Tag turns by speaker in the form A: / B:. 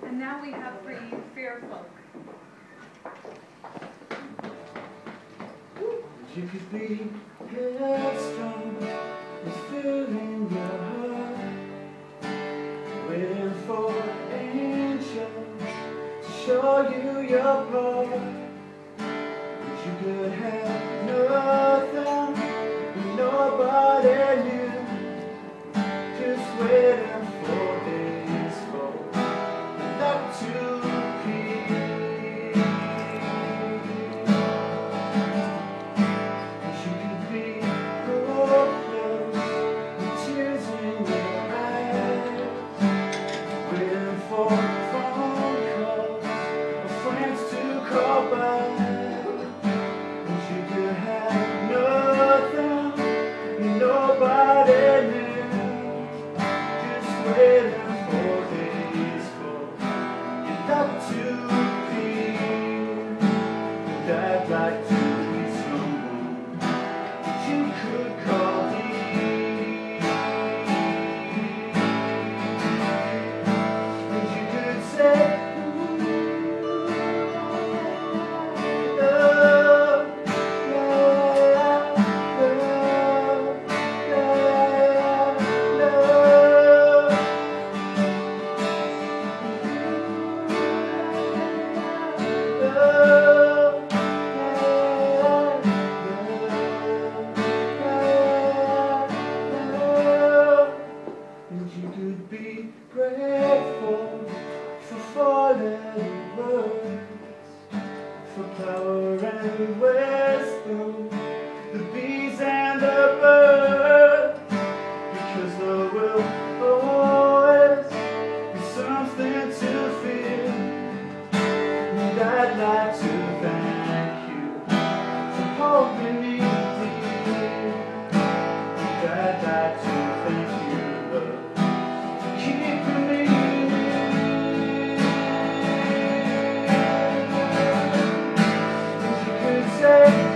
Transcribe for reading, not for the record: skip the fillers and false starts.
A: And now we have for you Fair Folk.
B: You could be headstrong and filling your heart, waiting for angels to show you your part. But you could have nothing and nobody knew, just waiting for this hope not to for phone calls or friends to call back. But you could have nothing and nobody knew, just waiting for days for your love to be. And I'd like to be someone that you could call me. You could be grateful for falling words, for power and wisdom, the bees and the birds, because there will always be something to feel. And I'd like to thank you for holding me dear. And I'd like to thank you, love, keeping me. And you could say